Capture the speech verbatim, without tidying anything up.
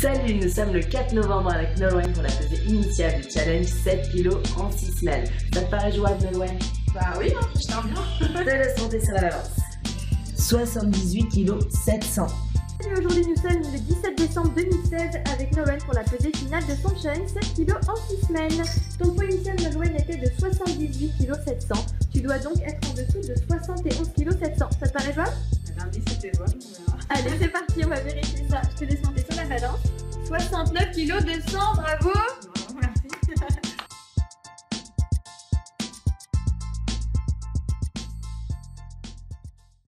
Salut, nous sommes le quatre novembre avec Nolwenn pour la pesée initiale du challenge sept kilos en six semaines. Ça te paraît jouable, Nolwenn? Bah oui, hein, je t'en bien. Te laisse monter sur la balance. soixante-dix-huit kilos sept cents. Et aujourd'hui nous sommes le dix-sept décembre deux mille seize avec Nolwenn pour la pesée finale de son challenge sept kilos en six semaines. Ton poids initial, Nolwenn, était de soixante-dix-huit kilos sept cents. Tu dois donc être en dessous de soixante et onze kilos sept cents. Ça te paraît jouable? Lundi c'était bon. Allez, c'est parti, on va vérifier ça. Je te laisse monter sur la balance. soixante-neuf kilos deux cents, bravo. Merci.